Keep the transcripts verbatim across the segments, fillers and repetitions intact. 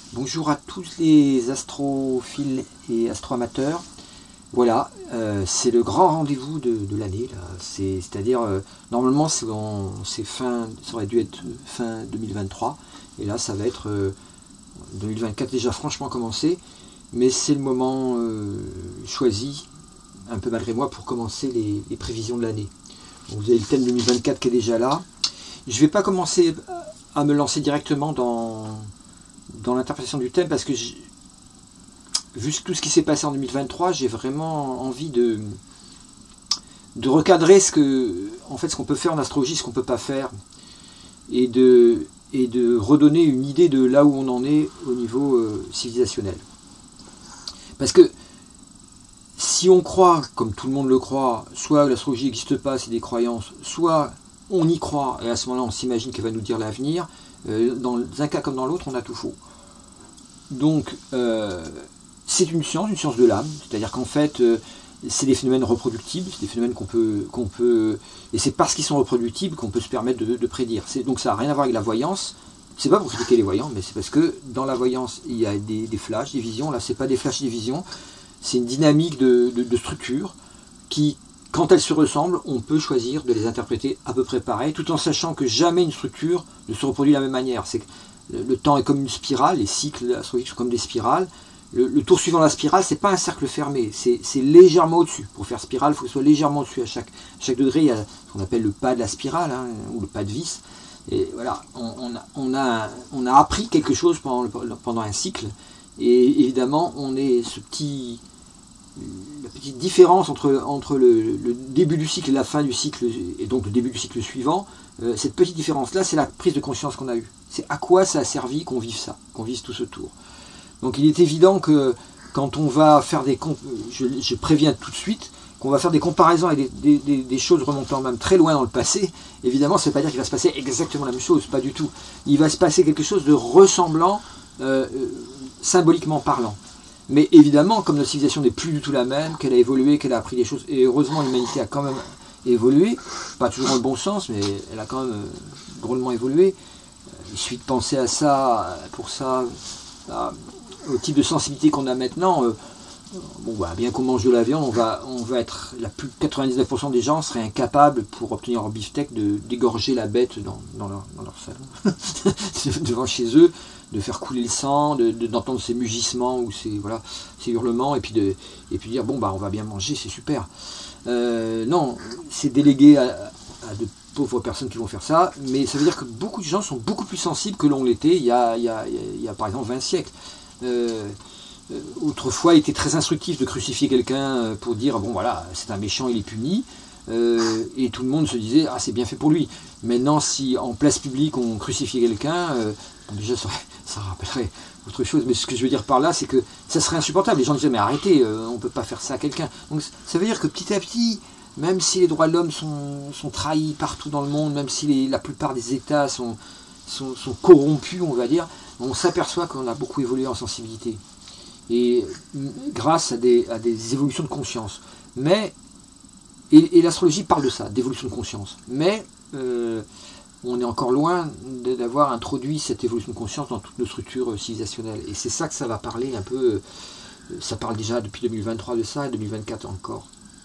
Bonjour à tous les astrophiles et astroamateurs. Voilà, euh, c'est le grand rendez-vous de, de l'année. C'est-à-dire, euh, normalement, c'est fin, ça aurait dû être fin deux mille vingt-trois. Et là, ça va être euh, deux mille vingt-quatre déjà franchement commencé. Mais c'est le moment euh, choisi, un peu malgré moi, pour commencer les, les prévisions de l'année. Vous avez le thème deux mille vingt-quatre qui est déjà là. Je ne vais pas commencer à me lancer directement dans... dans l'interprétation du thème, parce que vu tout ce qui s'est passé en deux mille vingt-trois, j'ai vraiment envie de, de recadrer ce que, en fait, ce qu'on peut faire en astrologie, ce qu'on ne peut pas faire, et de, et de redonner une idée de là où on en est au niveau euh, civilisationnel. Parce que si on croit, comme tout le monde le croit, soit l'astrologie n'existe pas, c'est des croyances, soit on y croit, et à ce moment-là on s'imagine qu'elle va nous dire l'avenir, dans un cas comme dans l'autre, on a tout faux. Donc, euh, c'est une science, une science de l'âme, c'est-à-dire qu'en fait, euh, c'est des phénomènes reproductibles, c'est des phénomènes qu'on peut, qu'on peut, et c'est parce qu'ils sont reproductibles qu'on peut se permettre de, de prédire. Donc ça n'a rien à voir avec la voyance, c'est pas pour critiquer les voyants, mais c'est parce que dans la voyance, il y a des, des flashs, des visions, là c'est pas des flashs, des visions, c'est une dynamique de, de, de structure qui, quand elles se ressemblent, on peut choisir de les interpréter à peu près pareil, tout en sachant que jamais une structure ne se reproduit de la même manière. C'est que le temps est comme une spirale, les cycles astrologiques sont comme des spirales. Le, le tour suivant la spirale, c'est pas un cercle fermé, c'est légèrement au-dessus. Pour faire spirale, il faut que ce soit légèrement au-dessus. À chaque, chaque degré, il y a ce qu'on appelle le pas de la spirale, hein, ou le pas de vis. Et voilà, on, on, a, on, a, on a appris quelque chose pendant, le, pendant un cycle. Et évidemment, on est ce petit... la petite différence entre, entre le, le début du cycle et la fin du cycle, et donc le début du cycle suivant, euh, cette petite différence-là, c'est la prise de conscience qu'on a eue. C'est à quoi ça a servi qu'on vive ça, qu'on vive tout ce tour. Donc il est évident que quand on va faire des... Je, je préviens tout de suite, qu'on va faire des comparaisons avec des, des, des choses remontant même très loin dans le passé, évidemment, ça ne veut pas dire qu'il va se passer exactement la même chose, pas du tout. Il va se passer quelque chose de ressemblant, euh, symboliquement parlant. Mais évidemment, comme notre civilisation n'est plus du tout la même, qu'elle a évolué, qu'elle a appris des choses, et heureusement l'humanité a quand même évolué, pas toujours dans le bon sens, mais elle a quand même euh, drôlement évolué. Il suffit de penser à ça, pour ça, à, au type de sensibilité qu'on a maintenant. Euh, bon, bah, bien qu'on mange de la viande, on va, on va être, la plus quatre-vingt-dix-neuf pour cent des gens seraient incapables, pour obtenir leur beefsteak, de d'égorger la bête dans, dans, leur, dans leur salon, devant chez eux, de faire couler le sang, d'entendre de, de, ses mugissements ou ses, voilà, ses hurlements, et puis, de, et puis dire, bon, bah, on va bien manger, c'est super. Euh, non, c'est délégué à, à de pauvres personnes qui vont faire ça, mais ça veut dire que beaucoup de gens sont beaucoup plus sensibles que l'on l'était il, il, il, il y a par exemple vingt siècles. Euh, autrefois, il était très instructif de crucifier quelqu'un pour dire, bon voilà, c'est un méchant, il est puni. Euh, et tout le monde se disait, ah c'est bien fait pour lui. Maintenant, si en place publique on crucifiait quelqu'un, euh, déjà ça, ça rappellerait autre chose, mais ce que je veux dire par là, c'est que ça serait insupportable. Les gens disaient, mais arrêtez, euh, on ne peut pas faire ça à quelqu'un. Donc ça veut dire que petit à petit, même si les droits de l'homme sont, sont trahis partout dans le monde, même si les, la plupart des États sont, sont, sont corrompus, on va dire, on s'aperçoit qu'on a beaucoup évolué en sensibilité. Et grâce à des, à des évolutions de conscience. Mais Et, et l'astrologie parle de ça, d'évolution de conscience. Mais euh, on est encore loin d'avoir introduit cette évolution de conscience dans toutes nos structures civilisationnelles. Et c'est ça que ça va parler un peu. Ça parle déjà depuis deux mille vingt-trois de ça, et deux mille vingt-quatre encore.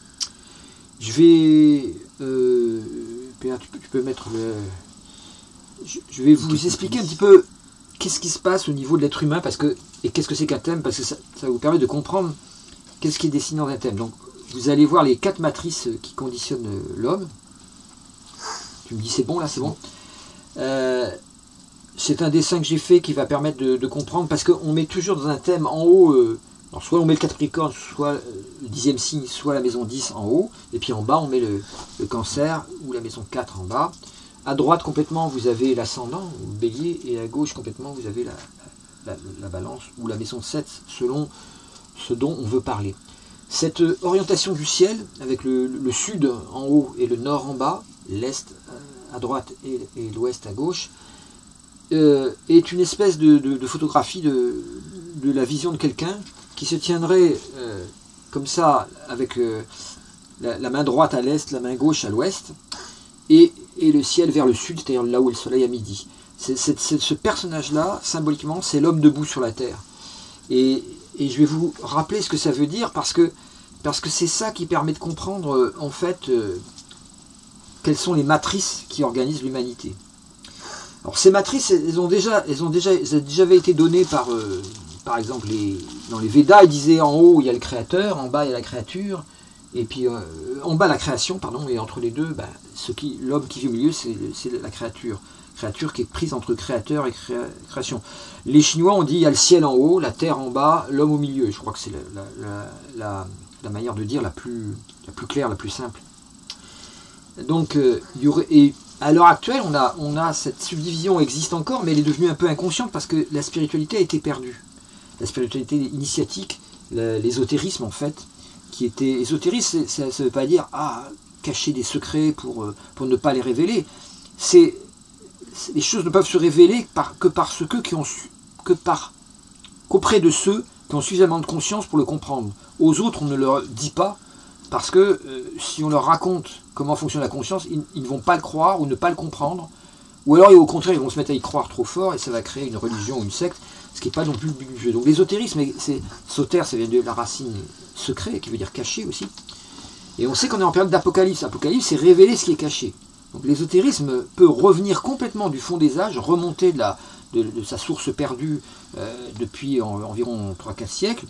Je vais... Euh, Pierre, tu peux, tu peux mettre le... Je, je vais vous expliquer un petit peu qu'est-ce qui se passe au niveau de l'être humain, parce que, et qu'est-ce que c'est qu'un thème, parce que ça, ça vous permet de comprendre qu'est-ce qui est dessiné dans un thème. Donc, vous allez voir les quatre matrices qui conditionnent l'homme. Tu me dis c'est bon là, c'est bon. Euh, c'est un dessin que j'ai fait qui va permettre de, de comprendre, parce qu'on met toujours dans un thème en haut, euh, alors soit on met le Capricorne, soit le dixième signe, soit la maison dix en haut, et puis en bas on met le, le Cancer ou la maison quatre en bas. À droite complètement vous avez l'ascendant, ou le Bélier, et à gauche complètement vous avez la, la, la Balance ou la maison sept, selon ce dont on veut parler. Cette orientation du ciel, avec le, le sud en haut et le nord en bas, l'est à droite et, et l'ouest à gauche, euh, est une espèce de, de, de photographie de, de la vision de quelqu'un qui se tiendrait euh, comme ça, avec euh, la, la main droite à l'est, la main gauche à l'ouest, et, et le ciel vers le sud, c'est-à-dire là où est le soleil à midi. C'est, c'est, c'est, ce personnage-là, symboliquement, c'est l'homme debout sur la terre. Et, et je vais vous rappeler ce que ça veut dire, parce que parce que c'est ça qui permet de comprendre, euh, en fait, euh, quelles sont les matrices qui organisent l'humanité. Alors ces matrices, elles ont déjà, elles ont déjà, elles ont déjà été données par, euh, par exemple, les, dans les Védas, ils disaient en haut il y a le créateur, en bas il y a la créature, et puis euh, en bas la création, pardon, et entre les deux, ben, ce qui, l'homme qui vit au milieu, c'est, c'est la créature. Créature qui est prise entre créateur et créa, création. Les Chinois ont dit il y a le ciel en haut, la terre en bas, l'homme au milieu. Je crois que c'est la, la, la, la, la manière de dire la plus, la plus claire, la plus simple. Donc, euh, il y aurait, et à l'heure actuelle, on a, on a cette subdivision existe encore, mais elle est devenue un peu inconsciente parce que la spiritualité a été perdue. La spiritualité initiatique, l'ésotérisme en fait, qui était... Ésotérisme, ça ne veut pas dire ah, cacher des secrets pour, pour ne pas les révéler. C'est... Les choses ne peuvent se révéler par, que par ceux qui ont su, que par qu'auprès de ceux qui ont suffisamment de conscience pour le comprendre. Aux autres, on ne leur dit pas, parce que euh, si on leur raconte comment fonctionne la conscience, ils, ils ne vont pas le croire ou ne pas le comprendre, ou alors au contraire, ils vont se mettre à y croire trop fort et ça va créer une religion ou une secte, ce qui n'est pas non plus le but du jeu. Donc l'ésotérisme, c'est sauter, ça vient de la racine secret, qui veut dire caché aussi. Et on sait qu'on est en période d'apocalypse. Apocalypse, c'est révéler ce qui est caché. Donc l'ésotérisme peut revenir complètement du fond des âges, remonter de, la, de, de sa source perdue euh, depuis en, environ trois quatre siècles,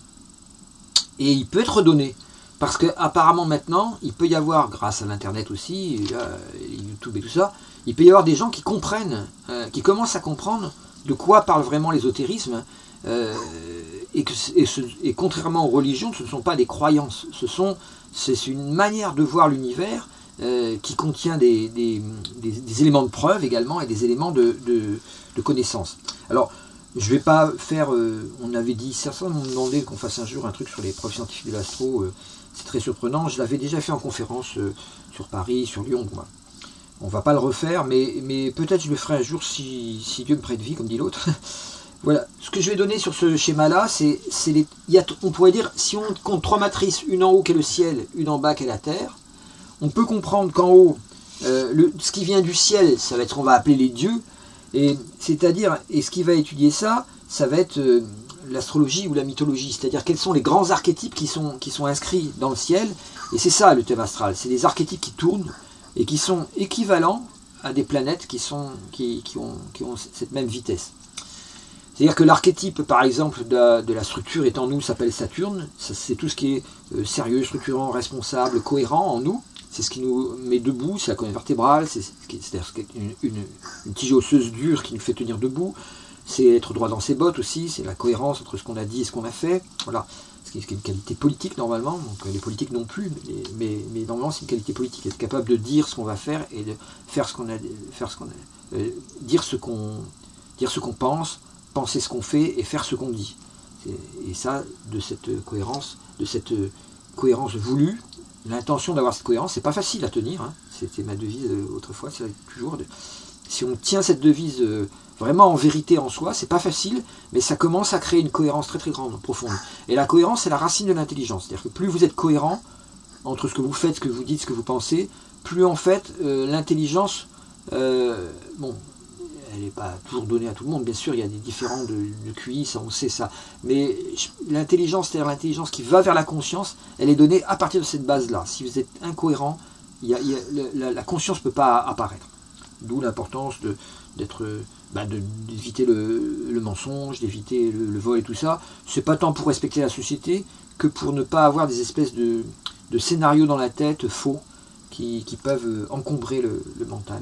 et il peut être redonné. Parce qu'apparemment maintenant, il peut y avoir, grâce à l'internet aussi, là, YouTube et tout ça, il peut y avoir des gens qui comprennent, euh, qui commencent à comprendre de quoi parle vraiment l'ésotérisme, euh, et, que, et, ce, et contrairement aux religions, ce ne sont pas des croyances, ce sont, c'est une manière de voir l'univers, Euh, qui contient des, des, des, des éléments de preuve également et des éléments de, de, de connaissance. Alors, je ne vais pas faire... Euh, on avait dit, certains m'ont demandé qu'on fasse un jour un truc sur les preuves scientifiques de l'astro. Euh, c'est très surprenant. Je l'avais déjà fait en conférence euh, sur Paris, sur Lyon. Bon, on ne va pas le refaire, mais, mais peut-être je le ferai un jour si, si Dieu me prête vie, comme dit l'autre. Voilà. Ce que je vais donner sur ce schéma-là, c'est... les, il y a, on pourrait dire, si on compte trois matrices, une en haut qui est le ciel, une en bas qui est la terre, on peut comprendre qu'en haut, euh, le, ce qui vient du ciel, ça va être ce qu'on va appeler les dieux, et c'est-à-dire, et ce qui va étudier ça, ça va être euh, l'astrologie ou la mythologie, c'est-à-dire quels sont les grands archétypes qui sont, qui sont inscrits dans le ciel, et c'est ça le thème astral, c'est des archétypes qui tournent, et qui sont équivalents à des planètes qui, sont, qui, qui, ont, qui ont cette même vitesse. C'est-à-dire que l'archétype, par exemple, de la, de la structure est en nous, s'appelle Saturne, c'est tout ce qui est euh, sérieux, structurant, responsable, cohérent en nous. C'est ce qui nous met debout, c'est la colonne vertébrale, c'est une, une, une tige osseuse dure qui nous fait tenir debout, c'est être droit dans ses bottes aussi, c'est la cohérence entre ce qu'on a dit et ce qu'on a fait, voilà, ce qui est une qualité politique normalement, donc les politiques non plus, mais, mais, mais normalement c'est une qualité politique, être capable de dire ce qu'on va faire et de faire ce qu'on a, faire ce qu'on a, euh, dire ce qu'on, dire ce qu'on pense, penser ce qu'on fait et faire ce qu'on dit. Et ça, de cette cohérence, de cette cohérence voulue, l'intention d'avoir cette cohérence, c'est pas facile à tenir, hein. C'était ma devise euh, autrefois, c'est toujours. De, si on tient cette devise euh, vraiment en vérité en soi, c'est pas facile, mais ça commence à créer une cohérence très très grande, profonde. Et la cohérence, c'est la racine de l'intelligence. C'est-à-dire que plus vous êtes cohérent entre ce que vous faites, ce que vous dites, ce que vous pensez, plus en fait euh, l'intelligence, euh, bon, elle n'est pas toujours donnée à tout le monde, bien sûr, il y a des différents de, de Q I, ça on sait ça, mais l'intelligence, c'est-à-dire l'intelligence qui va vers la conscience, elle est donnée à partir de cette base-là. Si vous êtes incohérent, il y a, il y a, la, la conscience ne peut pas apparaître. D'où l'importance de, d'être, bah de, d'éviter le, le mensonge, d'éviter le, le vol et tout ça. C'est pas tant pour respecter la société que pour ne pas avoir des espèces de, de scénarios dans la tête faux qui, qui peuvent encombrer le, le mental.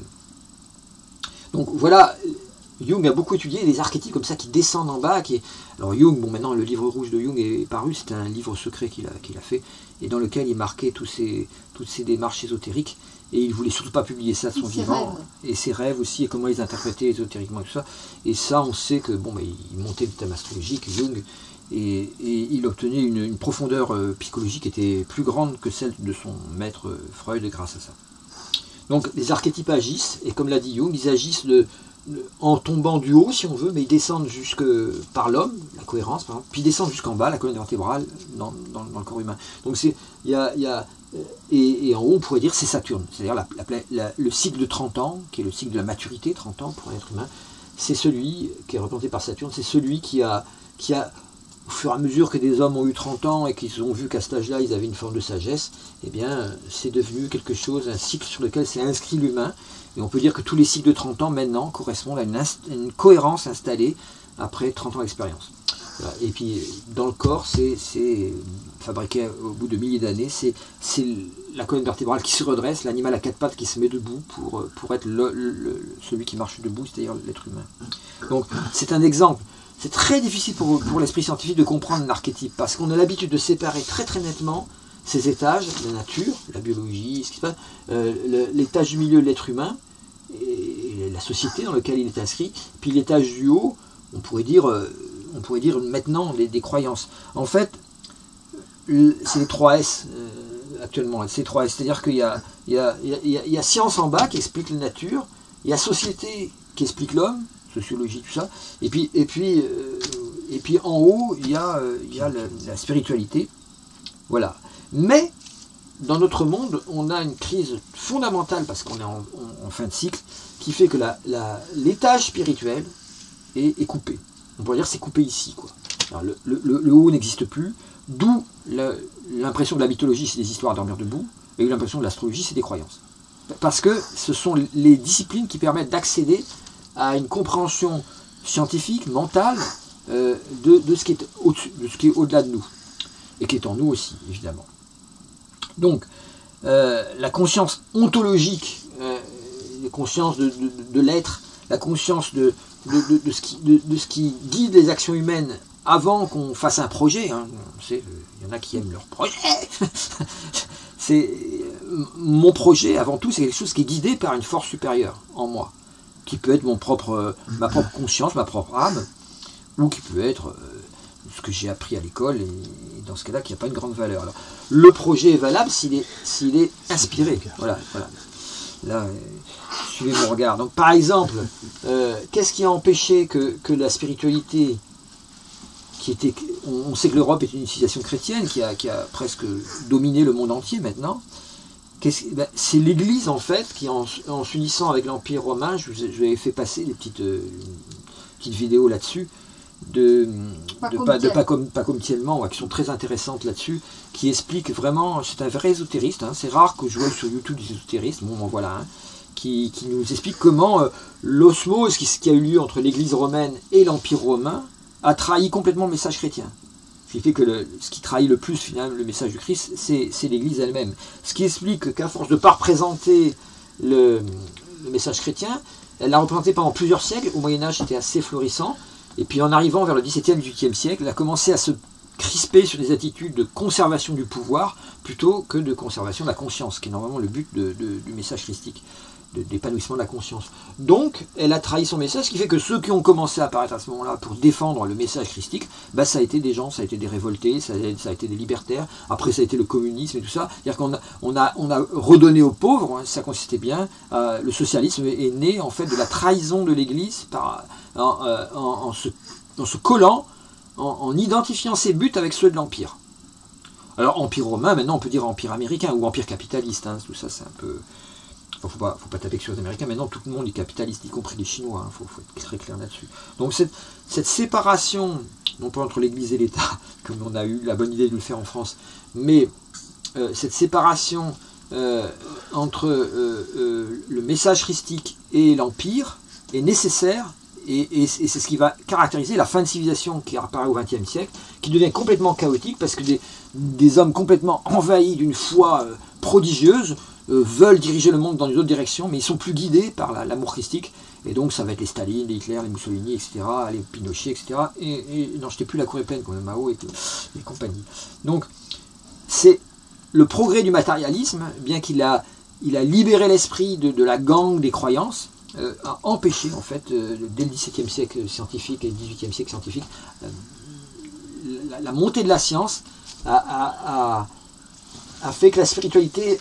Donc voilà, Jung a beaucoup étudié les archétypes comme ça qui descendent en bas. Qui est... Alors Jung, bon maintenant le livre rouge de Jung est paru, c'est un livre secret qu'il a, qu'il a fait, et dans lequel il marquait tous ces, toutes ces démarches ésotériques, et il ne voulait surtout pas publier ça de son vivant, rêves. Et ses rêves aussi, et comment ils interprétaient ésotériquement et tout ça. Et ça, on sait que bon, bah, il montait le thème astrologique, Jung, et, et il obtenait une, une profondeur euh, psychologique qui était plus grande que celle de son maître euh, Freud grâce à ça. Donc les archétypes agissent, et comme l'a dit Jung, ils agissent de, de, en tombant du haut, si on veut, mais ils descendent jusque par l'homme, la cohérence par exemple, puis ils descendent jusqu'en bas, la colonne vertébrale, dans, dans, dans le corps humain. Donc c'est, il y a, y a, et, et en haut on pourrait dire c'est Saturne, c'est-à-dire la, la, la, le cycle de trente ans, qui est le cycle de la maturité, trente ans pour un être humain, c'est celui qui est représenté par Saturne, c'est celui qui a, qui a, au fur et à mesure que des hommes ont eu trente ans et qu'ils ont vu qu'à cet âge-là, ils avaient une forme de sagesse, eh bien, c'est devenu quelque chose, un cycle sur lequel s'est inscrit l'humain. Et on peut dire que tous les cycles de trente ans, maintenant, correspondent à une, une cohérence installée après trente ans d'expérience. Voilà. Et puis, dans le corps, c'est fabriqué au bout de milliers d'années, c'est la colonne vertébrale qui se redresse, l'animal à quatre pattes qui se met debout pour, pour être le, le, celui qui marche debout, c'est-à-dire l'être humain. Donc, c'est un exemple. C'est très difficile pour, pour l'esprit scientifique de comprendre un archétype, parce qu'on a l'habitude de séparer très très nettement ces étages, la nature, la biologie, ce qui se passe, euh, l'étage du milieu de l'être humain, et la société dans laquelle il est inscrit, puis l'étage du haut, on pourrait dire, euh, on pourrait dire maintenant les, des croyances. En fait, c'est les trois S euh, actuellement, c'est trois S, c'est-à-dire qu'il y a, il y, a, il y, a, il y a science en bas qui explique la nature, il y a société qui explique l'homme, sociologie, tout ça, et puis, et puis, euh, et puis en haut, il y a, euh, il y a la, la spiritualité. Voilà. Mais, dans notre monde, on a une crise fondamentale, parce qu'on est en, en, en fin de cycle, qui fait que l'étage spirituel est, est coupé. On pourrait dire que c'est coupé ici, quoi. Alors, le, le, le haut n'existe plus, d'où l'impression de la mythologie, c'est des histoires à dormir debout, et l'impression de l'astrologie, c'est des croyances. Parce que ce sont les disciplines qui permettent d'accéder à une compréhension scientifique, mentale, euh, de, de ce qui est au-dessus, de ce qui est au-delà de nous, et qui est en nous aussi, évidemment. Donc, euh, la conscience ontologique, euh, la conscience de, de, de l'être, la conscience de, de, de, de, ce qui, de, de ce qui guide les actions humaines avant qu'on fasse un projet, hein. Il y en a qui aiment leur projet. C'est mon projet, avant tout, c'est quelque chose qui est guidé par une force supérieure en moi, qui peut être mon propre, ma propre conscience, ma propre âme, ou qui peut être euh, ce que j'ai appris à l'école, et, et dans ce cas-là, qui n'a pas une grande valeur. Alors, le projet est valable s'il est, s'il est inspiré. Voilà, voilà. Là, euh, suivez mon regard. Donc, par exemple, euh, qu'est-ce qui a empêché que, que la spiritualité, qui était, on, on sait que l'Europe est une civilisation chrétienne qui a, qui a presque dominé le monde entier maintenant. Ben, c'est l'Église, en fait, qui, en, en s'unissant avec l'Empire romain, je vous, ai, je vous avais fait passer des petites, euh, petites vidéos là-dessus, de, pas, de, pas, de pas, comme, pas comme Tielman, ouais, qui sont très intéressantes là-dessus, qui expliquent vraiment, c'est un vrai ésotériste, hein, c'est rare que je vois sur YouTube des ésotéristes, bon, bon voilà, hein, qui, qui nous explique comment euh, l'osmose qui, qui a eu lieu entre l'Église romaine et l'Empire romain a trahi complètement le message chrétien. Ce qui fait que le, ce qui trahit le plus finalement le message du Christ, c'est l'Église elle-même. Ce qui explique qu'à force de ne pas représenter le, le message chrétien, elle l'a représenté pendant plusieurs siècles. Au Moyen-Âge, c'était assez florissant. Et puis en arrivant vers le dix-septième, dix-huitième siècle, elle a commencé à se crisper sur des attitudes de conservation du pouvoir plutôt que de conservation de la conscience, qui est normalement le but de, de, du message christique, d'épanouissement de la conscience. Donc, elle a trahi son message, ce qui fait que ceux qui ont commencé à apparaître à ce moment-là pour défendre le message christique, bah, ça a été des gens, ça a été des révoltés, ça a, ça a été des libertaires, après ça a été le communisme et tout ça. C'est-à-dire qu'on a, on a, on a redonné aux pauvres, hein, ça consistait bien, euh, le socialisme est né en fait de la trahison de l'Église par, en, en, en, se, en se collant, en, en identifiant ses buts avec ceux de l'Empire. Alors, Empire romain, maintenant on peut dire Empire américain ou Empire capitaliste, hein, tout ça c'est un peu... Il ne faut pas, faut pas taper que sur les Américains. Maintenant, tout le monde est capitaliste, y compris les Chinois. Il hein, faut, faut être très clair là-dessus. Donc, cette, cette séparation, non pas entre l'Église et l'État, comme on a eu la bonne idée de le faire en France, mais euh, cette séparation euh, entre euh, euh, le message christique et l'Empire est nécessaire, et, et, et c'est ce qui va caractériser la fin de civilisation qui apparaît au vingtième siècle, qui devient complètement chaotique, parce que des, des hommes complètement envahis d'une foi euh, prodigieuse, Euh, veulent diriger le monde dans une autre direction, mais ils sont plus guidés par l'amour la, christique, et donc ça va être les Staline, les Hitler, les Mussolini, et cetera, les Pinochet, et cetera. Et, et non, je n'étais plus la cour est pleine, comme le Mao et, et compagnie. Donc, c'est le progrès du matérialisme, bien qu'il a, il a libéré l'esprit de, de la gangue des croyances, euh, a empêché, en fait, euh, dès le dix-septième siècle scientifique et le dix-huitième siècle scientifique, euh, la, la montée de la science a, a, a, a fait que la spiritualité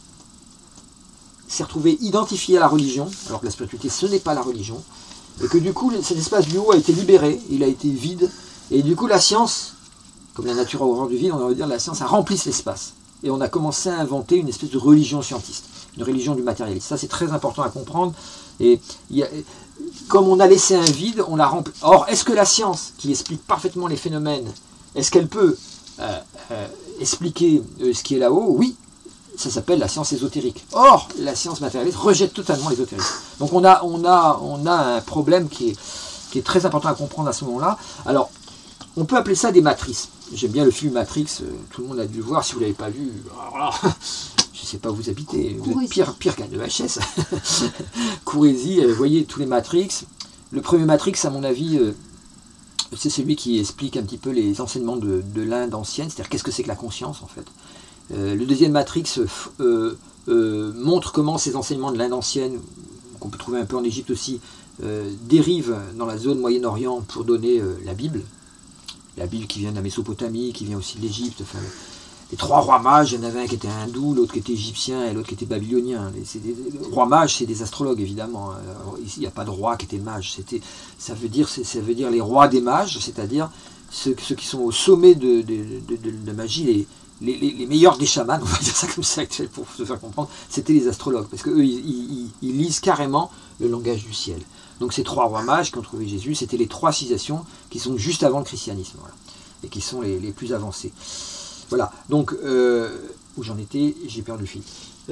s'est retrouvé identifié à la religion, alors que la spiritualité ce n'est pas la religion, et que du coup cet espace du haut a été libéré, il a été vide, et du coup la science, comme la nature a horreur du vide, on va dire la science a rempli cet espace. et on a commencé à inventer une espèce de religion scientiste, une religion du matérialisme. Ça, c'est très important à comprendre. Et il y a, comme on a laissé un vide, on l'a rempli. Or, est-ce que la science, qui explique parfaitement les phénomènes, est-ce qu'elle peut euh, euh, expliquer euh, ce qui est là-haut? Oui, ça s'appelle la science ésotérique. Or, la science matérialiste rejette totalement l'ésotérisme. Donc on a, on, a, on a un problème qui est, qui est très important à comprendre à ce moment-là. Alors, on peut appeler ça des matrices. J'aime bien le film Matrix, euh, tout le monde a dû le voir, si vous ne l'avez pas vu, alors là, je ne sais pas où vous habitez, vous êtes pire, pire qu'un E H S. Courez-y, euh, voyez tous les Matrix. Le premier Matrix, à mon avis, euh, c'est celui qui explique un petit peu les enseignements de, de l'Inde ancienne, c'est-à-dire qu'est-ce que c'est que la conscience en fait. Euh, le deuxième Matrix euh, euh, montre comment ces enseignements de l'Inde ancienne, qu'on peut trouver un peu en Égypte aussi, euh, dérivent dans la zone Moyen-Orient pour donner euh, la Bible. La Bible qui vient de la Mésopotamie, qui vient aussi de l'Égypte. Enfin, les trois rois mages, il y en avait un qui était hindou, l'autre qui était égyptien et l'autre qui était babylonien. Les, des, les rois mages, c'est des astrologues évidemment. Alors, ici, il n'y a pas de roi qui était mage. C'était, ça veut dire, ça veut dire les rois des mages, c'est-à-dire ceux, ceux qui sont au sommet de, de, de, de, de magie, les, les, les, les meilleurs des chamans, on va dire ça comme ça pour se faire comprendre, c'était les astrologues, parce qu'eux, ils, ils, ils lisent carrément le langage du ciel. Donc ces trois rois mages qui ont trouvé Jésus, c'était les trois civilisations qui sont juste avant le christianisme, voilà, et qui sont les, les plus avancées. Voilà, donc, euh, où j'en étais, j'ai perdu le fil.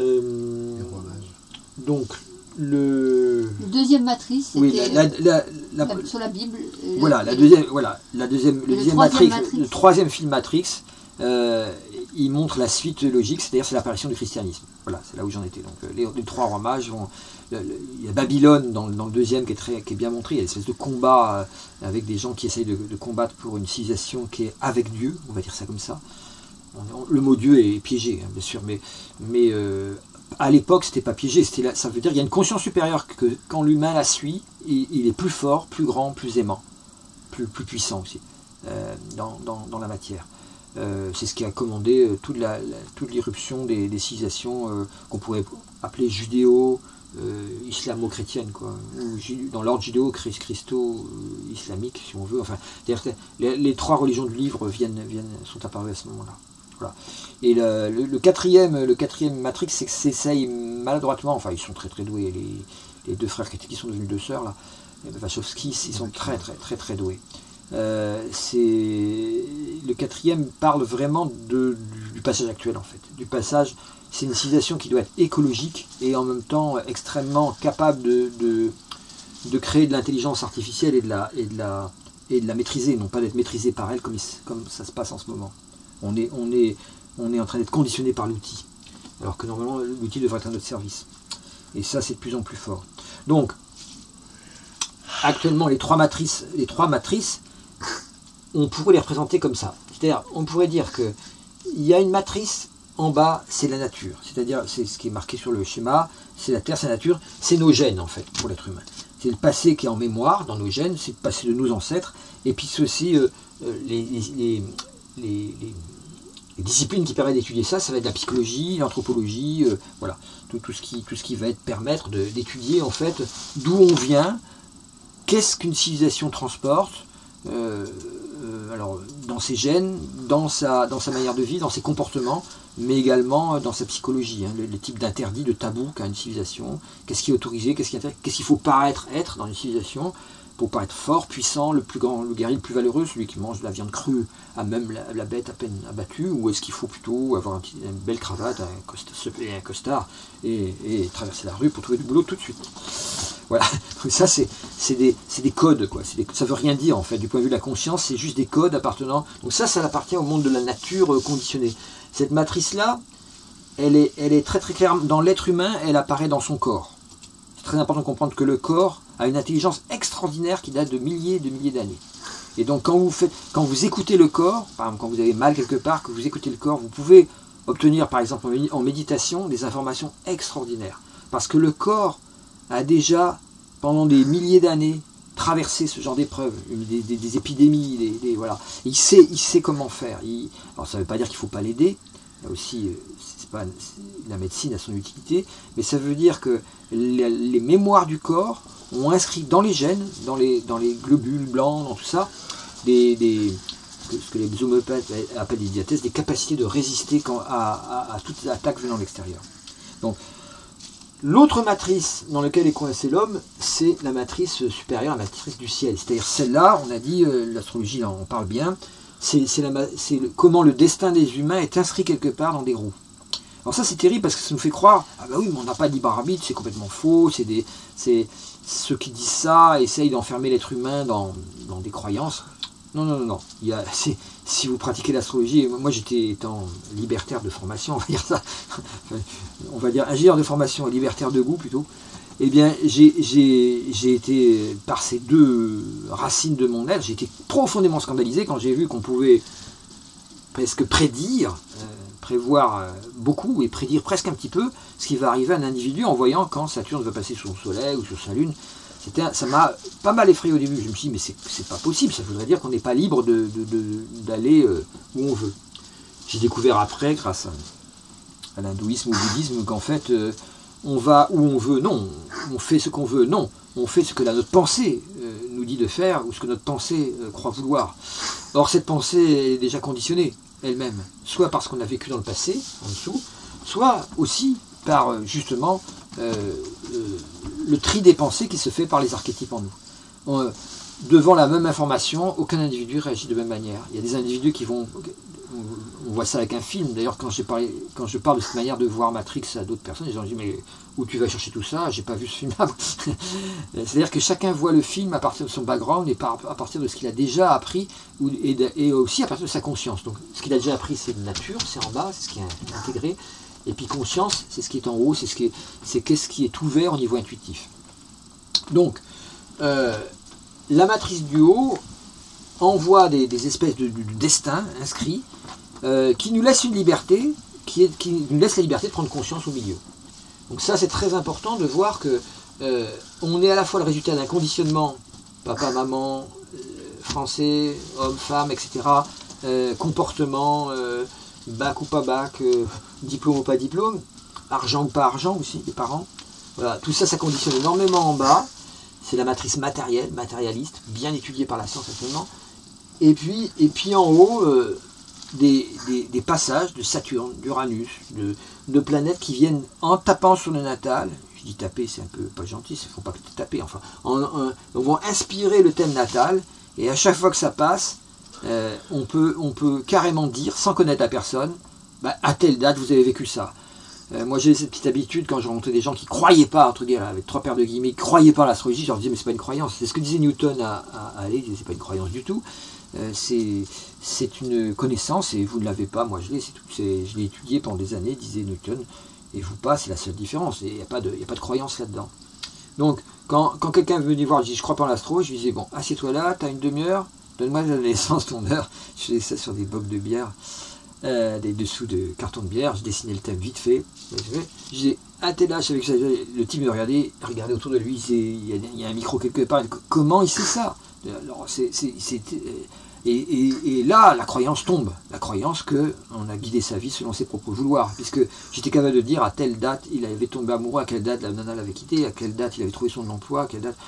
Euh, les rois mages. Donc, le... Le deuxième matrice, c'était oui, la, la, la, la, la, sur la Bible. Voilà, la deuxième, voilà, la deuxième, le, deuxième Matrix, Matrix. Le troisième film Matrix, euh, il montre la suite logique, c'est-à-dire c'est l'apparition du christianisme. Voilà, c'est là où j'en étais. Donc, les, les trois rois mages vont... Il y a Babylone dans, dans le deuxième qui est, très, qui est bien montré. Il y a une espèce de combat euh, avec des gens qui essayent de, de combattre pour une civilisation qui est avec Dieu, on va dire ça comme ça. On, on, le mot Dieu est piégé, hein, bien sûr, mais, mais euh, à l'époque, c'était pas piégé. Là, ça veut dire qu'il y a une conscience supérieure que quand l'humain la suit, il, il est plus fort, plus grand, plus aimant, plus, plus puissant aussi euh, dans, dans, dans la matière. Euh, c'est ce qui a commandé euh, toute, la, la, toute l'irruption des, des civilisations euh, qu'on pourrait appeler judéo, Euh, islamo-chrétienne, quoi, ou dans l'ordre judéo-christo-islamique, si on veut. Enfin, les, les trois religions du livre viennent, viennent, sont apparues à ce moment-là. Voilà. Et le, le, le quatrième, le quatrième Matrix, c'est que s'essaye maladroitement. Enfin, ils sont très très doués. Les, les deux frères qui sont devenus deux sœurs là, les Wachowski, ils sont très très très très doués. Euh, c'est le quatrième parle vraiment de, du, du passage actuel en fait, du passage. C'est une civilisation qui doit être écologique et en même temps extrêmement capable de, de, de créer de l'intelligence artificielle et de, la, et, de la, et de la maîtriser, non pas d'être maîtrisée par elle comme, comme ça se passe en ce moment. On est, on est, on est en train d'être conditionné par l'outil, alors que normalement l'outil devrait être à notre service. Et ça, c'est de plus en plus fort. Donc, actuellement, les trois matrices, les trois matrices, on pourrait les représenter comme ça. C'est-à-dire, on pourrait dire qu'il y a une matrice. En bas, c'est la nature, c'est-à-dire, c'est ce qui est marqué sur le schéma, c'est la Terre, c'est la nature, c'est nos gènes, en fait, pour l'être humain. C'est le passé qui est en mémoire, dans nos gènes, c'est le passé de nos ancêtres, et puis c'est aussi euh, les, les, les, les, les disciplines qui permettent d'étudier ça, ça va être la psychologie, l'anthropologie, euh, voilà, tout, tout, ce qui, tout ce qui va être permettre de, d'étudier, en fait, d'où on vient, qu'est-ce qu'une civilisation transporte, euh, euh, alors, dans ses gènes, dans sa, dans sa manière de vivre, dans ses comportements, mais également dans sa psychologie, hein, le, le type d'interdit, de tabou qu'a une civilisation, qu'est-ce qui est autorisé, qu'est-ce qui est qu'est-ce qu'il faut paraître être dans une civilisation, pour paraître fort, puissant, le plus grand, le guerrier le plus valeureux, celui qui mange de la viande crue, à même la, la bête à peine abattue, ou est-ce qu'il faut plutôt avoir un petit, une belle cravate, un costard, un costard et, et traverser la rue pour trouver du boulot tout de suite. Voilà, ça c'est, c'est, des, c'est des codes, quoi. C'est des, ça veut rien dire en fait, du point de vue de la conscience, c'est juste des codes appartenant. Donc ça, ça appartient au monde de la nature euh, conditionnée. Cette matrice-là, elle est, elle est très très claire. Dans l'être humain, elle apparaît dans son corps. C'est très important de comprendre que le corps a une intelligence extraordinaire qui date de milliers et de milliers d'années. Et donc quand vous, faites, quand vous écoutez le corps, par exemple quand vous avez mal quelque part, que vous écoutez le corps, vous pouvez obtenir par exemple en méditation des informations extraordinaires. Parce que le corps a déjà, pendant des milliers d'années, traversé ce genre d'épreuves, des, des, des épidémies, des, des, voilà. Il sait, il sait comment faire. Il, alors ça ne veut pas dire qu'il ne faut pas l'aider, là aussi c'est pas, c'est, la médecine a son utilité, mais ça veut dire que les, les mémoires du corps ont inscrit dans les gènes, dans les, dans les globules blancs, dans tout ça, des, des, ce que, ce que les homéopathes appellent des diathèses, des capacités de résister quand, à, à, à toute attaque venant de l'extérieur. Donc, l'autre matrice dans laquelle est coincé l'homme, c'est la matrice supérieure, la matrice du ciel. C'est-à-dire celle-là, on a dit, euh, l'astrologie en parle bien, c'est le, comment le destin des humains est inscrit quelque part dans des roues. Alors ça c'est terrible parce que ça nous fait croire, ah bah oui mais on n'a pas de libre arbitre, c'est complètement faux, c'est des, c'est ceux qui disent ça essayent d'enfermer l'être humain dans, dans des croyances. Non, non, non, non. Il y a, si vous pratiquez l'astrologie, moi j'étais étant libertaire de formation, on va dire ça, on va dire ingénieur de formation et libertaire de goût plutôt, eh bien j'ai été, par ces deux racines de mon être, j'ai été profondément scandalisé quand j'ai vu qu'on pouvait presque prédire, euh, prévoir beaucoup et prédire presque un petit peu ce qui va arriver à un individu en voyant quand Saturne va passer sur le Soleil ou sur sa Lune. Ça m'a pas mal effrayé au début, je me suis dit mais c'est pas possible, ça voudrait dire qu'on n'est pas libre d'aller de, de, de, euh, où on veut. J'ai découvert après, grâce à, à l'hindouisme ou au bouddhisme, qu'en fait euh, on va où on veut, non, on fait ce qu'on veut, non, on fait ce que la, notre pensée euh, nous dit de faire ou ce que notre pensée euh, croit vouloir. Or cette pensée est déjà conditionnée elle-même, soit parce qu'on a vécu dans le passé, en dessous, soit aussi par euh, justement euh, euh, le tri des pensées qui se fait par les archétypes en nous. On, euh, devant la même information, aucun individu réagit de même manière. Il y a des individus qui vont... On voit ça avec un film. D'ailleurs, quand, quand je parle de cette manière de voir Matrix à d'autres personnes, ils ont dit, mais où tu vas chercher tout ça? J'ai pas vu ce film-là. C'est-à-dire que chacun voit le film à partir de son background et à partir de ce qu'il a déjà appris et aussi à partir de sa conscience. Donc, ce qu'il a déjà appris, c'est nature, c'est en bas, c'est ce qui est intégré. Et puis conscience, c'est ce qui est en haut, c'est ce qui est, c'est qu'est-ce qui est ouvert au niveau intuitif. Donc, euh, la matrice du haut envoie des, des espèces de, de, de destin inscrits euh, qui nous laisse une liberté, qui, est, qui nous laisse la liberté de prendre conscience au milieu. Donc ça, c'est très important de voir que euh, on est à la fois le résultat d'un conditionnement, papa, maman, euh, français, homme, femme, et cetera, euh, comportement, euh, bac ou pas bac, euh, diplôme ou pas diplôme, argent ou pas argent aussi, les parents. Voilà, tout ça, ça conditionne énormément en bas. C'est la matrice matérielle, matérialiste, bien étudiée par la science actuellement. Et puis, et puis en haut, euh, des, des, des passages de Saturne, d'Uranus, de, de planètes qui viennent en tapant sur le natal. Je dis taper, c'est un peu pas gentil, il ne faut pas taper. Enfin, en, en, on va inspirer le thème natal, et à chaque fois que ça passe, euh, on, peut, on peut carrément dire, sans connaître la personne, bah, à telle date, vous avez vécu ça. Euh, moi j'ai cette petite habitude quand je rencontrais des gens qui ne croyaient pas, entre guillemets, avec trois paires de guillemets, qui ne croyaient pas à l'astrologie, je leur disais mais c'est pas une croyance. C'est ce que disait Newton à, à, à Halley, il disait c'est pas une croyance du tout. Euh, c'est une connaissance et vous ne l'avez pas, moi je l'ai, c'est tout. Je l'ai étudié pendant des années, disait Newton, et vous pas, c'est la seule différence. Il n'y a pas de, y a pas de croyance là-dedans. Donc quand, quand quelqu'un veut venir voir, je dis je crois pas en l'astro, je lui disais bon, assieds-toi là, tu as une demi-heure, donne-moi la naissance, ton heure. Je faisais ça sur des bocs de bière. Euh, des dessous de carton de bière, je dessinais le thème vite fait. Je disais, ah t'es là, je savais que le type me regardait, regardait autour de lui, il y, a, il y a un micro quelque part, comment il sait ça? Alors, c'est, c'est, c'est, et, et, et là, la croyance tombe, la croyance qu'on a guidé sa vie selon ses propres vouloirs, puisque j'étais capable de dire à telle date il avait tombé amoureux, à quelle date la nana l'avait quitté, à quelle date il avait trouvé son emploi, à quelle date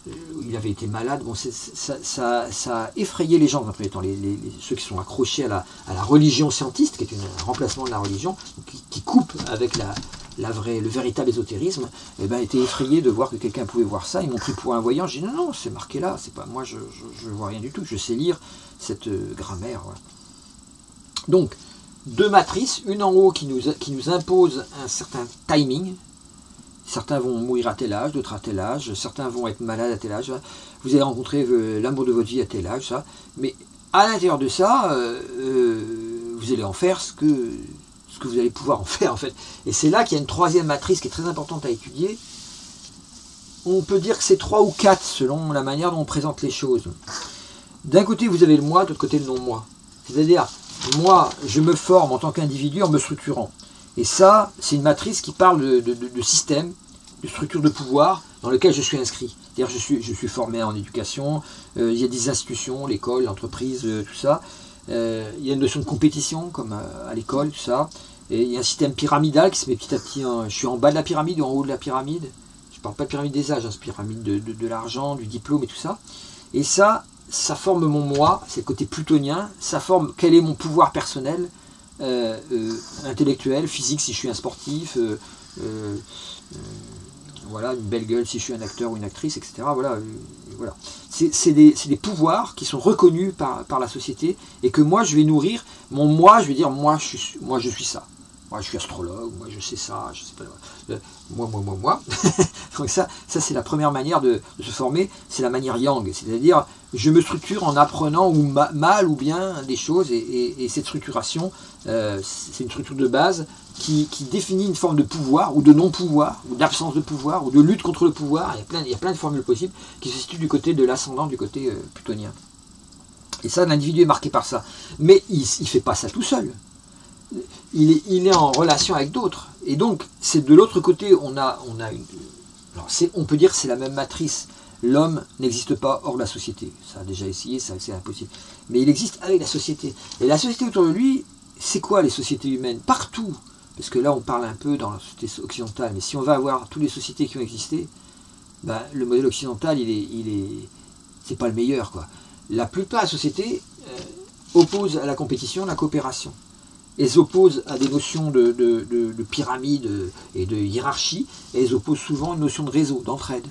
il avait été malade. Bon, ça, ça, ça a effrayé les gens, après les, les, les, ceux qui sont accrochés à la, à la religion scientiste, qui est une, un remplacement de la religion, qui, qui coupe avec la, la vraie, le véritable ésotérisme, et ben, étaient effrayés de voir que quelqu'un pouvait voir ça. Ils m'ont pris pour un voyant. J'ai dit non, non, c'est marqué là, c'est pas moi, je ne vois rien du tout, je sais lire cette euh, grammaire. Voilà. Donc, deux matrices, une en haut qui nous, qui nous impose un certain timing. Certains vont mourir à tel âge, d'autres à tel âge, certains vont être malades à tel âge, vous allez rencontrer l'amour de votre vie à tel âge, ça. Mais à l'intérieur de ça, euh, euh, vous allez en faire ce que, ce que vous allez pouvoir en faire, en fait. Et c'est là qu'il y a une troisième matrice qui est très importante à étudier. On peut dire que c'est trois ou quatre, selon la manière dont on présente les choses. D'un côté, vous avez le moi, de l'autre côté, le non-moi. C'est-à-dire, moi, je me forme en tant qu'individu en me structurant. Et ça, c'est une matrice qui parle de, de, de système, de structure de pouvoir dans lequel je suis inscrit. C'est-à-dire je suis, je suis formé en éducation, euh, il y a des institutions, l'école, l'entreprise, euh, tout ça. Euh, il y a une notion de compétition, comme euh, à l'école, tout ça. Et il y a un système pyramidal qui se met petit à petit. Hein, je suis en bas de la pyramide ou en haut de la pyramide. Je ne parle pas de pyramide des âges, hein, c'est pyramide de, de, de l'argent, du diplôme et tout ça. Et ça, ça forme mon moi, c'est le côté plutonien, ça forme quel est mon pouvoir personnel, euh, euh, intellectuel, physique si je suis un sportif, euh, euh, euh, voilà, une belle gueule si je suis un acteur ou une actrice, et cetera. Voilà, euh, voilà. C'est des, des pouvoirs qui sont reconnus par, par la société et que moi je vais nourrir. Mon moi, je vais dire moi je suis, moi, je suis ça. Moi je suis astrologue, moi je sais ça, je sais pas. Euh, moi, moi, moi, moi. Donc ça, ça c'est la première manière de, de se former, c'est la manière yang. C'est-à-dire, je me structure en apprenant ou ma, mal ou bien des choses et, et, et cette structuration, euh, c'est une structure de base qui, qui définit une forme de pouvoir ou de non-pouvoir, ou d'absence de pouvoir, ou de lutte contre le pouvoir. Il y a plein, il y a plein de formules possibles qui se situent du côté de l'ascendant, du côté euh, plutonien. Et ça, l'individu est marqué par ça. Mais il ne fait pas ça tout seul. Il est, il est en relation avec d'autres. Et donc, c'est de l'autre côté, on a, on a une... Alors, on peut dire que c'est la même matrice. L'homme n'existe pas hors de la société. Ça a déjà essayé, ça c'est impossible. Mais il existe avec la société. Et la société autour de lui, c'est quoi les sociétés humaines? Partout. Parce que là, on parle un peu dans la société occidentale. Mais si on va avoir toutes les sociétés qui ont existé, ben, le modèle occidental, il est, il est, c'est pas le meilleur, quoi. La plupart des sociétés euh, opposent à la compétition la coopération. Elles opposent à des notions de, de, de, de pyramide et de hiérarchie, et elles opposent souvent une notion de réseau, d'entraide.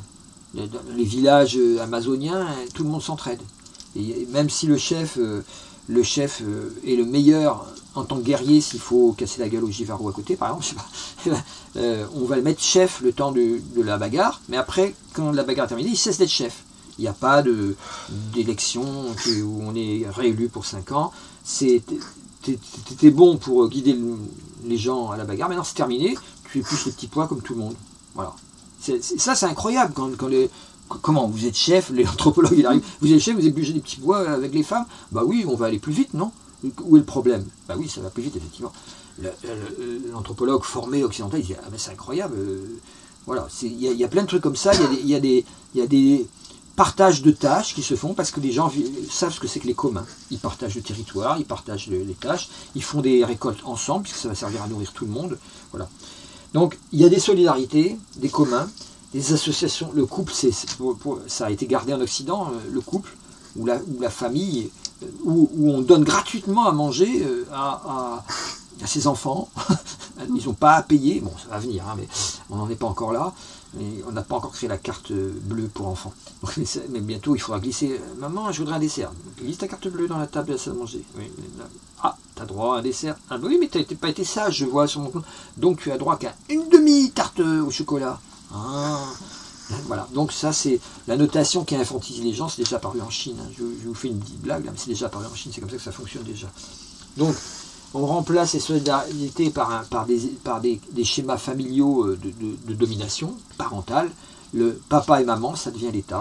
Les villages amazoniens, tout le monde s'entraide. Et même si le chef, le chef est le meilleur en tant que guerrier, s'il faut casser la gueule au Givaro à côté, par exemple, je sais pas, euh, on va le mettre chef le temps de, de la bagarre, mais après, quand la bagarre est terminée, il cesse d'être chef. Il n'y a pas d'élection où on est réélu pour cinq ans. C'est... T'étais bon pour guider les gens à la bagarre, maintenant c'est terminé, tu es plus le petit pois comme tout le monde. Voilà. C'est, c'est, ça c'est incroyable quand, quand les. Comment vous êtes chef, l'anthropologue il arrive, vous êtes chef, vous êtes obligé des petits pois avec les femmes, bah oui, on va aller plus vite, non? Où est le problème? Bah oui, ça va plus vite, effectivement. L'anthropologue formé occidental, il dit, ah mais c'est incroyable, euh, voilà, il y, y a plein de trucs comme ça, il y, y a des. Y a des partage de tâches qui se font parce que les gens savent ce que c'est que les communs. Ils partagent le territoire, ils partagent le, les tâches, ils font des récoltes ensemble puisque ça va servir à nourrir tout le monde. Voilà. Donc il y a des solidarités, des communs, des associations. Le couple, c'est, ça a été gardé en Occident, le couple ou la, ou la famille, où, où on donne gratuitement à manger à, à, à ses enfants. Ils n'ont pas à payer. Bon, ça va venir, hein, mais on n'en est pas encore là. Et on n'a pas encore créé la carte bleue pour enfants. Mais, mais bientôt, il faudra glisser. Maman, je voudrais un dessert. Glisse ta carte bleue dans la table de la salle à manger. Oui, ah, tu as droit à un dessert. Ah, bah oui, mais tu n'as pas été sage, je vois sur mon compte. Donc, tu as droit qu'à une demi-tarte au chocolat. Ah, voilà. Donc, ça, c'est la notation qui infantilise les gens. C'est déjà apparu en Chine. Hein. Je, je vous fais une petite blague, là, mais c'est déjà apparu en Chine. C'est comme ça que ça fonctionne déjà. Donc, on remplace les solidarités par, un, par, des, par des, des schémas familiaux de, de, de domination parentale. Le papa et maman, ça devient l'État.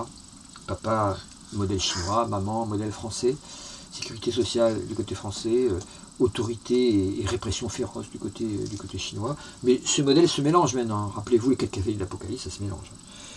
Papa, modèle chinois, maman, modèle français. Sécurité sociale du côté français, euh, autorité et, et répression féroce du côté, euh, du côté chinois. Mais ce modèle se mélange maintenant. Rappelez-vous les quatre cavaliers de l'Apocalypse, ça se mélange.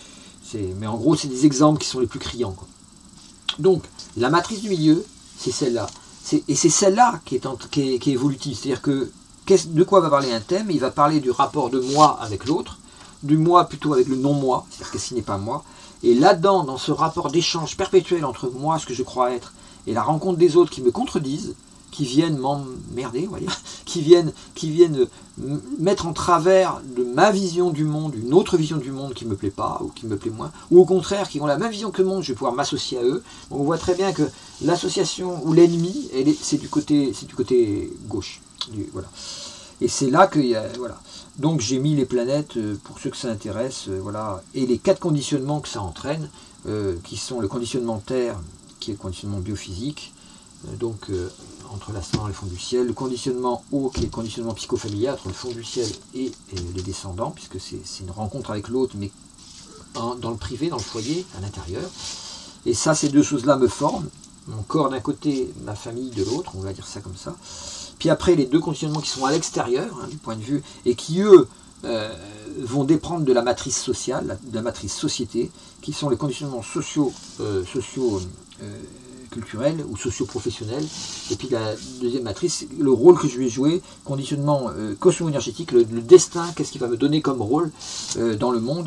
Mais en gros, c'est des exemples qui sont les plus criants, quoi. Donc, la matrice du milieu, c'est celle-là. Et c'est celle-là qui est, en, qui est, qui est évolutive. C'est-à-dire que de quoi va parler un thème? Il va parler du rapport de moi avec l'autre, du moi plutôt avec le non-moi, c'est-à-dire qu'est-ce qui n'est pas moi. Et là-dedans, dans ce rapport d'échange perpétuel entre moi, ce que je crois être, et la rencontre des autres qui me contredisent, qui viennent m'emmerder, on va dire, qui viennent, qui viennent mettre en travers de ma vision du monde, une autre vision du monde qui ne me plaît pas, ou qui me plaît moins, ou au contraire, qui ont la même vision que le monde, je vais pouvoir m'associer à eux. Donc on voit très bien que l'association ou l'ennemi, c'est du côté, c'est du côté gauche. Du, voilà. Et c'est là que, voilà. Donc j'ai mis les planètes, pour ceux que ça intéresse, voilà, et les quatre conditionnements que ça entraîne, euh, qui sont le conditionnement terre, qui est le conditionnement biophysique, euh, donc euh, entre l'ascendant et le fond du ciel, le conditionnement eau, qui est le conditionnement psychofamilial, entre le fond du ciel et, et les descendants, puisque c'est une rencontre avec l'autre, mais en, dans le privé, dans le foyer, à l'intérieur. Et ça, ces deux choses-là me forment, mon corps d'un côté, ma famille de l'autre, on va dire ça comme ça. Puis après, les deux conditionnements qui sont à l'extérieur, hein, du point de vue, et qui, eux, euh, vont dépendre de la matrice sociale, de la matrice société, qui sont les conditionnements sociaux, euh, sociaux euh, culturels ou socio-professionnels. Et puis la deuxième matrice, le rôle que je vais jouer, conditionnement euh, cosmo-énergétique, le, le destin, qu'est-ce qu'il va me donner comme rôle euh, dans le monde.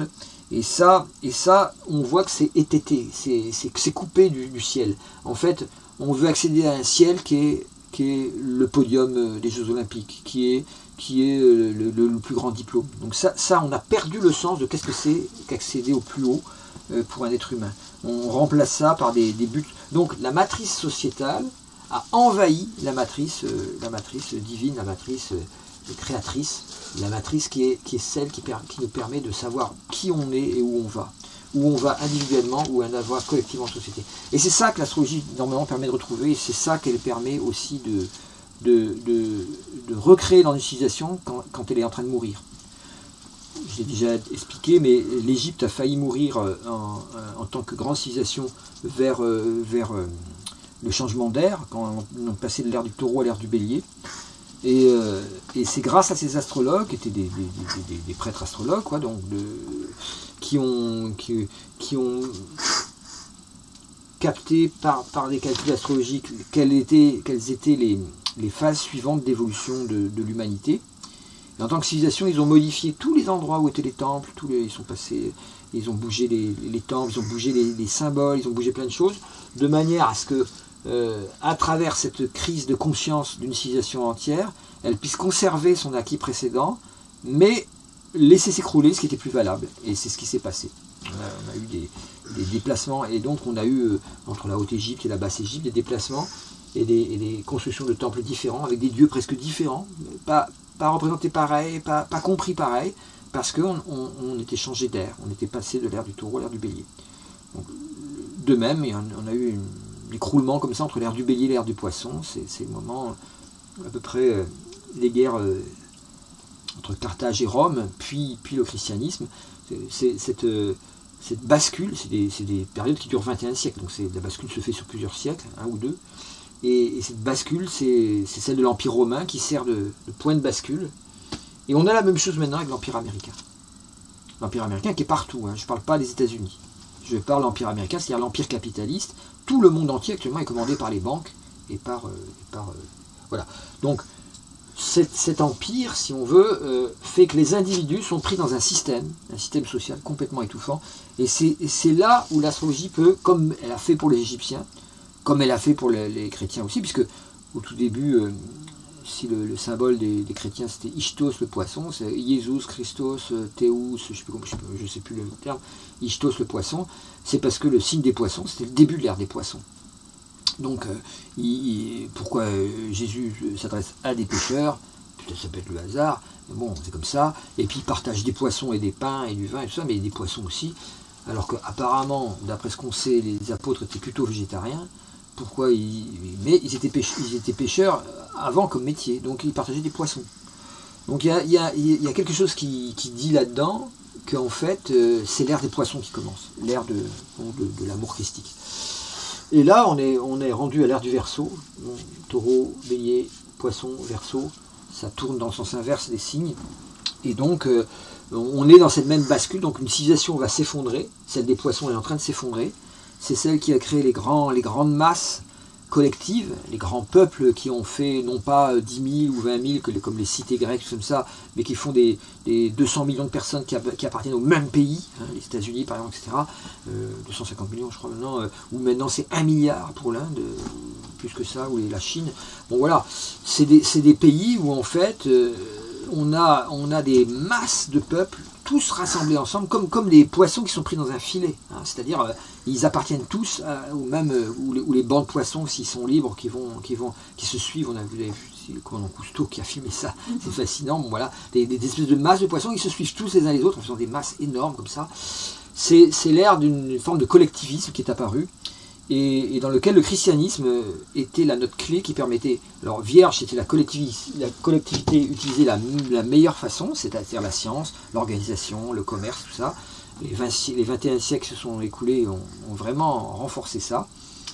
Et ça, et ça, on voit que c'est étété, c'est coupé du, du ciel. En fait, on veut accéder à un ciel qui est, qui est le podium des Jeux Olympiques, qui est, qui est le, le, le plus grand diplôme. Donc ça, ça, on a perdu le sens de qu'est-ce que c'est qu'accéder au plus haut euh, pour un être humain. On remplace ça par des, des buts. Donc la matrice sociétale a envahi la matrice, euh, la matrice divine, la matrice euh, créatrice, la matrice qui est, qui est celle qui, per, qui nous permet de savoir qui on est et où on va. Où on va individuellement ou à avoir collectivement en société. Et c'est ça que l'astrologie normalement permet de retrouver, et c'est ça qu'elle permet aussi de, de, de, de recréer dans une civilisation quand, quand elle est en train de mourir. Je l'ai déjà expliqué, mais l'Égypte a failli mourir en, en tant que grande civilisation vers, vers le changement d'air, quand on est passé de l'ère du taureau à l'ère du bélier. Et, euh, et c'est grâce à ces astrologues, qui étaient des, des, des, des prêtres astrologues, quoi, donc de, qui, ont, qui, qui ont capté par, par des calculs astrologiques quelles étaient, quelles étaient les, les phases suivantes d'évolution de, de l'humanité. Et en tant que civilisation, ils ont modifié tous les endroits où étaient les temples, tous les, ils sont passés, ils ont bougé les, les temples, ils ont bougé les, les symboles, ils ont bougé plein de choses, de manière à ce que Euh, à travers cette crise de conscience d'une civilisation entière, elle puisse conserver son acquis précédent, mais laisser s'écrouler ce qui était plus valable. Et c'est ce qui s'est passé. On a, on a eu des, des déplacements, et donc on a eu, euh, entre la Haute-Égypte et la Basse-Égypte, des déplacements et des, et des constructions de temples différents, avec des dieux presque différents, pas, pas représentés pareil, pas, pas compris pareil, parce qu'on on, on était changé d'air, on était passé de l'ère du taureau à l'ère du bélier. Donc, de même, on a eu une écroulement comme ça entre l'ère du bélier et l'ère du poisson, c'est le moment à peu près euh, des guerres euh, entre Carthage et Rome, puis, puis le christianisme. C'est cette, euh, cette bascule, c'est des, des périodes qui durent vingt et un siècles, donc la bascule se fait sur plusieurs siècles, un ou deux, et, et cette bascule, c'est celle de l'Empire romain qui sert de, de point de bascule, et on a la même chose maintenant avec l'Empire américain. L'Empire américain qui est partout, hein, je ne parle pas des États-Unis. Je parle de l'Empire américain, c'est-à-dire l'Empire capitaliste. Tout le monde entier actuellement est commandé par les banques et par... Euh, et par euh, voilà. Donc, cet, cet empire, si on veut, euh, fait que les individus sont pris dans un système, un système social complètement étouffant. Et c'est là où l'astrologie peut, comme elle a fait pour les Égyptiens, comme elle a fait pour les, les chrétiens aussi, puisque au tout début, euh, si le, le symbole des, des chrétiens c'était Ichthos le poisson, c'est Jesus, Christos, Théus, je ne sais, je sais plus le terme, Ichthos le poisson, c'est parce que le signe des poissons, c'était le début de l'ère des poissons. Donc, euh, il, il, pourquoi euh, Jésus s'adresse à des pêcheurs, peut-être ça peut être le hasard, mais bon, c'est comme ça, et puis il partage des poissons et des pains et du vin et tout ça, mais des poissons aussi, alors qu'apparemment, d'après ce qu'on sait, les apôtres étaient plutôt végétariens. Pourquoi ils, mais ils étaient, pêcheurs, ils étaient pêcheurs avant comme métier, donc ils partageaient des poissons. Donc il y a, y a, y a quelque chose qui, qui dit là-dedans qu'en fait euh, c'est l'ère des poissons qui commence, l'ère de, de, de l'amour christique. Et là on est, on est rendu à l'ère du Verseau, donc, taureau, bélier, poisson, Verseau, ça tourne dans le sens inverse des signes, et donc euh, on est dans cette même bascule, donc une civilisation va s'effondrer, celle des poissons est en train de s'effondrer. C'est celle qui a créé les, grands, les grandes masses collectives, les grands peuples qui ont fait non pas dix mille ou vingt mille comme les cités grecques comme ça, mais qui font des, des deux cents millions de personnes qui, qui appartiennent au même pays, hein, les États-Unis par exemple, et cetera. Euh, deux cent cinquante millions je crois maintenant, euh, ou maintenant c'est un milliard pour l'Inde, plus que ça, ou la Chine. Bon voilà, c'est des, des pays où en fait euh, on, a, on a des masses de peuples tous rassemblés ensemble, comme, comme les poissons qui sont pris dans un filet. Hein, C'est-à-dire, euh, ils appartiennent tous, à, ou même euh, où, les, où les bancs de poissons, s'ils sont libres, qui, vont, qui, vont, qui se suivent. On a vu le commandant Cousteau qui a filmé ça, c'est fascinant. Bon, voilà, des, des, des espèces de masses de poissons, ils se suivent tous les uns les autres, en faisant des masses énormes comme ça. C'est l'ère d'une forme de collectivisme qui est apparue, et, et dans lequel le christianisme était la note clé qui permettait... Alors, vierge, c'était la, la collectivité utilisée la, la meilleure façon, c'est-à-dire la science, l'organisation, le commerce, tout ça. Les, vingt, les vingt et un siècles se sont écoulés et ont, ont vraiment renforcé ça.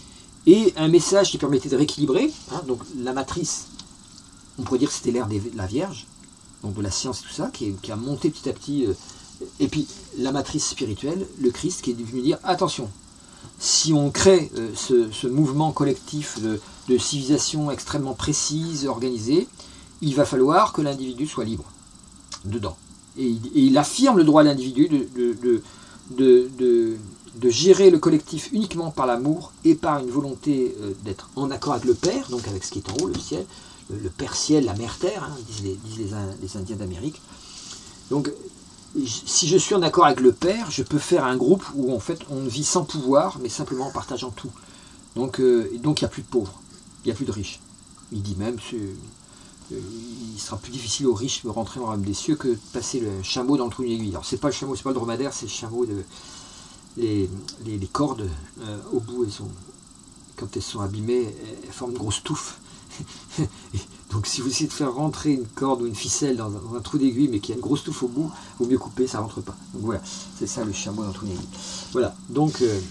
Et un message qui permettait de rééquilibrer, hein, donc la matrice, on pourrait dire que c'était l'ère de la Vierge, donc de la science et tout ça, qui, qui a monté petit à petit... Euh, et puis, la matrice spirituelle, le Christ, qui est venu dire, attention, si on crée euh, ce, ce mouvement collectif de, de civilisation extrêmement précise, organisée, il va falloir que l'individu soit libre, dedans. Et il, et il affirme le droit à l'individu de, de, de, de, de, de gérer le collectif uniquement par l'amour et par une volonté euh, d'être en accord avec le Père, donc avec ce qui est en haut, le ciel, le, le Père ciel, la Mère terre, hein, disent, les, disent les, les Indiens d'Amérique. Donc, si je suis en accord avec le Père, je peux faire un groupe où en fait on vit sans pouvoir, mais simplement en partageant tout. Donc, euh, donc il n'y a plus de pauvres, il n'y a plus de riches. Il dit même que euh, il sera plus difficile aux riches de rentrer dans le royaume des cieux que de passer le chameau dans le trou d'une aiguille. Alors c'est pas le chameau, c'est pas le dromadaire, c'est le chameau de les, les, les cordes euh, au bout, elles sont, quand elles sont abîmées, elles forment une grosse touffe. Donc si vous essayez de faire rentrer une corde ou une ficelle dans un, dans un trou d'aiguille mais qu'il y a une grosse touffe au bout, il vaut mieux couper, ça ne rentre pas. Donc voilà, c'est ça le chameau dans le trou d'aiguille. Voilà, donc, euh,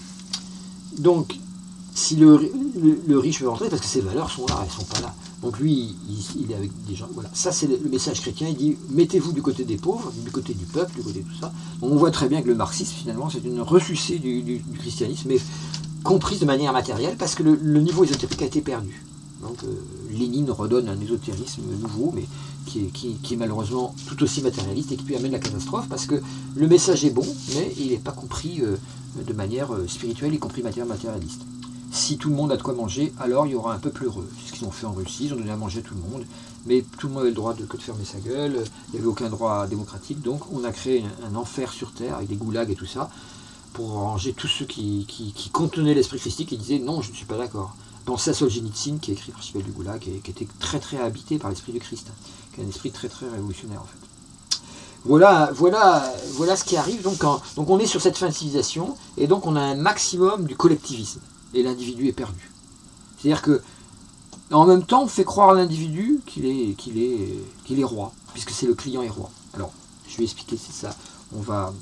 donc si le, le, le riche veut rentrer, parce que ses valeurs sont là, elles ne sont pas là. Donc lui, il, il est avec des gens. Voilà, ça c'est le, le message chrétien, il dit mettez-vous du côté des pauvres, du côté du peuple, du côté de tout ça. Donc on voit très bien que le marxisme finalement c'est une ressucée du, du, du christianisme, mais comprise de manière matérielle, parce que le, le niveau ésotérique a été perdu. Donc euh, Lénine redonne un ésotérisme nouveau, mais qui est, qui, qui est malheureusement tout aussi matérialiste et qui peut amener la catastrophe, parce que le message est bon, mais il n'est pas compris euh, de manière euh, spirituelle, y compris matière matérialiste. Si tout le monde a de quoi manger, alors il y aura un peuple heureux. C'est ce qu'ils ont fait en Russie, ils ont donné à manger à tout le monde, mais tout le monde avait le droit de, que de fermer sa gueule, il n'y avait aucun droit démocratique, donc on a créé un, un enfer sur terre avec des goulags et tout ça, pour ranger tous ceux qui, qui, qui contenaient l'esprit christique et disaient non, je ne suis pas d'accord. Pensez à Solzhenitsyn qui a écrit L'archipel du Goulag, qui, qui était très très habité par l'esprit du Christ, qui est un esprit très très révolutionnaire en fait. Voilà, voilà, voilà ce qui arrive. Donc, en, donc on est sur cette fin de civilisation, et donc on a un maximum du collectivisme, et l'individu est perdu. C'est-à-dire que en même temps, on fait croire à l'individu qu'il est, qu'il est, qu'il est roi, puisque c'est le client est roi. Alors, je vais expliquer, c'est ça. On va,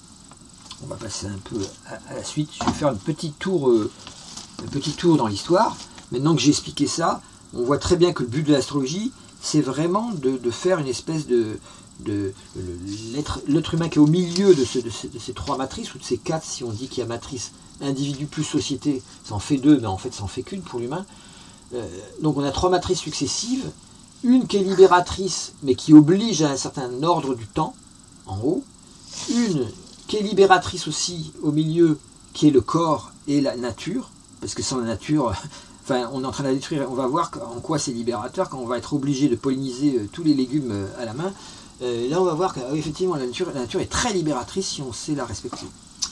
on va passer un peu à, à la suite. Je vais faire une petite tour. Euh, Un petit tour dans l'histoire. Maintenant que j'ai expliqué ça, on voit très bien que le but de l'astrologie, c'est vraiment de, de faire une espèce de... de, de l'être humain qui est au milieu de, ce, de, ces, de ces trois matrices, ou de ces quatre, si on dit qu'il y a matrice individu plus société, ça en fait deux, mais en fait ça en fait qu'une pour l'humain. Euh, donc on a trois matrices successives, une qui est libératrice, mais qui oblige à un certain ordre du temps, en haut, une qui est libératrice aussi au milieu, qui est le corps et la nature, parce que sans la nature, enfin, on est en train de la détruire. On va voir en quoi c'est libérateur quand on va être obligé de polliniser euh, tous les légumes euh, à la main. Euh, là, on va voir qu'effectivement, la nature, la nature est très libératrice si on sait la respecter.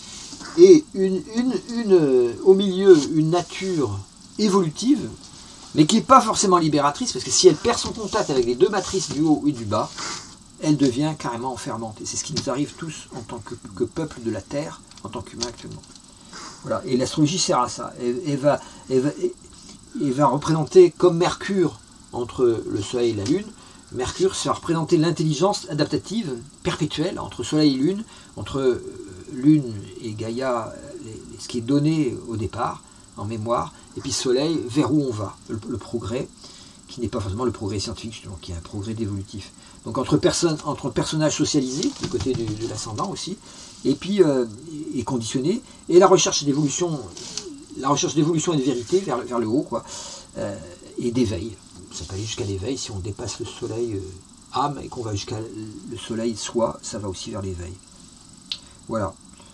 Et une, une, une, euh, au milieu, une nature évolutive, mais qui n'est pas forcément libératrice, parce que si elle perd son contact avec les deux matrices du haut et du bas, elle devient carrément enfermante. Et c'est ce qui nous arrive tous en tant que, que peuple de la Terre, en tant qu'humain actuellement. Voilà. Et l'astrologie sert à ça. Elle, elle, va, elle, va, elle va représenter comme Mercure entre le Soleil et la Lune. Mercure, ça va représenter l'intelligence adaptative perpétuelle entre Soleil et Lune, entre Lune et Gaïa, les, ce qui est donné au départ, en mémoire, et puis Soleil, vers où on va, le, le progrès, qui n'est pas forcément le progrès scientifique, justement, qui est un progrès d'évolutif. Donc entre, personne, entre personnages socialisés, du côté de, de l'ascendant aussi, et puis euh, et conditionné, et la recherche d'évolution, la recherche d'évolution et de vérité vers, vers le haut, quoi, euh, et d'éveil. Ça peut aller jusqu'à l'éveil, si on dépasse le soleil euh, âme et qu'on va jusqu'à le soleil soi, ça va aussi vers l'éveil. Voilà.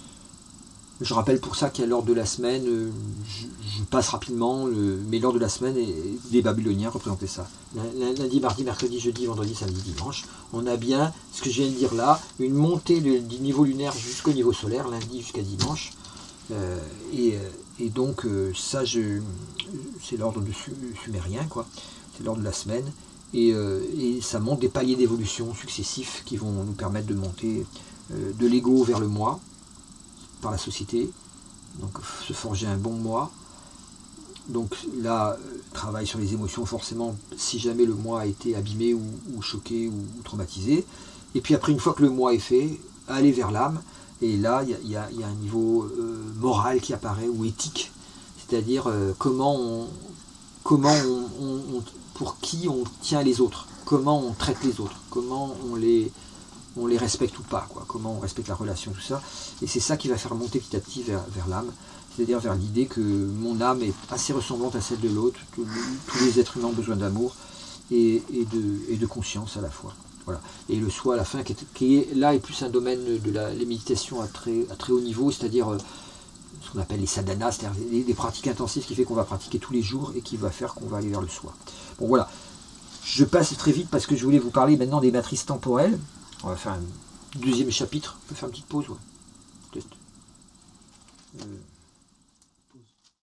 Je rappelle pour ça qu'il y a l'ordre de la semaine, euh, je, je passe rapidement, le, mais l'ordre de la semaine, et les Babyloniens représentaient ça. Lundi, mardi, mercredi, jeudi, vendredi, samedi, dimanche. On a bien, ce que je viens de dire là, une montée de, du niveau lunaire jusqu'au niveau solaire, lundi jusqu'à dimanche. Euh, et, et donc, euh, ça, c'est l'ordre du sumérien, quoi. C'est l'ordre de la semaine. Et, euh, et ça monte des paliers d'évolution successifs qui vont nous permettre de monter euh, de l'ego vers le moi, par la société, donc se forger un bon moi. Donc là, travail sur les émotions, forcément, si jamais le moi a été abîmé ou, ou choqué ou, ou traumatisé. Et puis après, une fois que le moi est fait, aller vers l'âme, et là, il y, y, y a un niveau euh, moral qui apparaît, ou éthique, c'est-à-dire euh, comment, on, comment on, on, on, pour qui on tient les autres, comment on traite les autres, comment on les... on les respecte ou pas, quoi. Comment on respecte la relation, tout ça. Et c'est ça qui va faire monter petit à petit vers, vers l'âme, c'est-à-dire vers l'idée que mon âme est assez ressemblante à celle de l'autre, tous les êtres humains ont besoin d'amour et, et, de, et de conscience à la fois. Voilà. Voilà. Et le soi à la fin, qui est, qui est là, est plus un domaine de la les méditations à très, à très haut niveau, c'est-à-dire euh, ce qu'on appelle les sadhanas, c'est-à-dire des, des pratiques intensives qui fait qu'on va pratiquer tous les jours et qui va faire qu'on va aller vers le soi. Bon voilà, je passe très vite parce que je voulais vous parler maintenant des matrices temporelles. On va faire un deuxième chapitre, on peut faire une petite pause, ouais. Test. Euh...